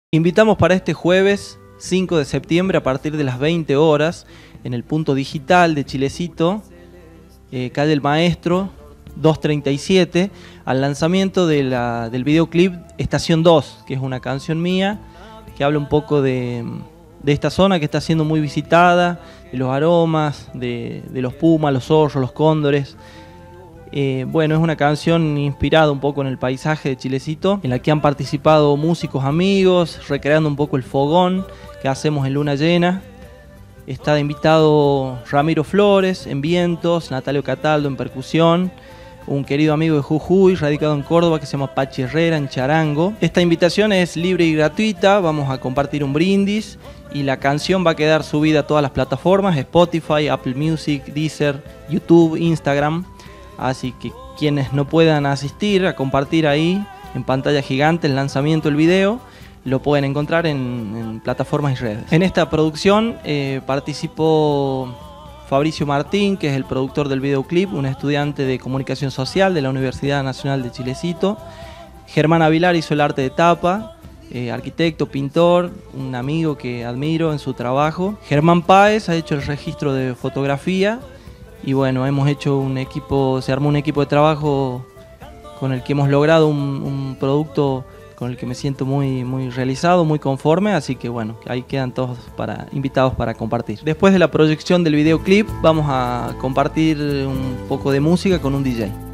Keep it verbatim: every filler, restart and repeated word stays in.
Invitamos para este jueves cinco de septiembre a partir de las veinte horas en el punto digital de Chilecito, eh, calle El Maestro, doscientos treinta y siete, al lanzamiento de la, del videoclip Estación dos, que es una canción mía que habla un poco de, de esta zona que está siendo muy visitada, de los aromas, de, de los pumas, los zorros, los cóndores. Eh, bueno, es una canción inspirada un poco en el paisaje de Chilecito, en la que han participado músicos amigos, recreando un poco el fogón que hacemos en luna llena. Está de invitado Ramiro Flores en vientos, Natalio Cataldo en percusión, un querido amigo de Jujuy, radicado en Córdoba, que se llama Pachi Herrera en charango. Esta invitación es libre y gratuita, vamos a compartir un brindis y la canción va a quedar subida a todas las plataformas, Spotify, Apple Music, Deezer, YouTube, Instagram. Así que quienes no puedan asistir a compartir ahí en pantalla gigante el lanzamiento del video, lo pueden encontrar en, en plataformas y redes. En esta producción eh, participó Fabricio Martín, que es el productor del videoclip, un estudiante de comunicación social de la Universidad Nacional de Chilecito. Germán Avilar hizo el arte de tapa, eh, arquitecto, pintor, un amigo que admiro en su trabajo. Germán Páez ha hecho el registro de fotografía. Y bueno, hemos hecho un equipo, se armó un equipo de trabajo con el que hemos logrado un, un producto con el que me siento muy, muy realizado, muy conforme, así que bueno, ahí quedan todos para, invitados para compartir. Después de la proyección del videoclip vamos a compartir un poco de música con un D J.